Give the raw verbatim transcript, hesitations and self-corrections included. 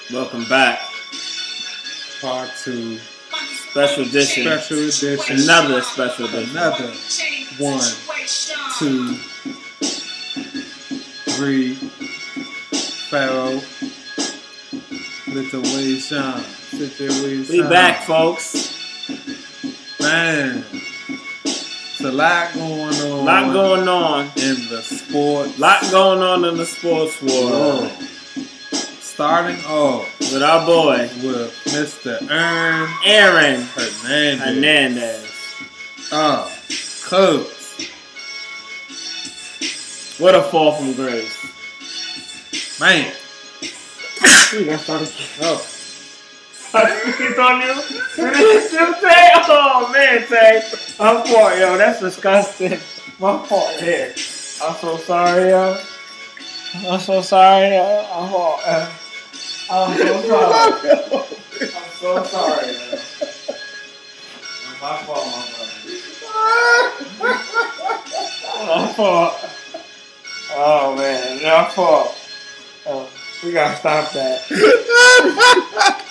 Welcome back. Part two. Special edition. Special edition. Another special edition. Another one, two, three. Pharaoh. Little Wee Sean. We back, folks. Man. It's a lot going on. Lot going on in the sports. Lot going on in the sports world. Starting off with our boy, with Mister Aaron Aaron Hernandez. Hernandez. Oh, Cubs. What a fall from grace. Man. We got started. Oh. It's on you? Did you say? Oh, man, Tay. My fault, yo. That's disgusting. My fault here. I'm so sorry, yo. I'm so sorry, yo. I'm, fault, uh, I'm so sorry. I'm so sorry, yo. My fault, my brother. My fault. Oh, man. My fault. Oh, we gotta stop that.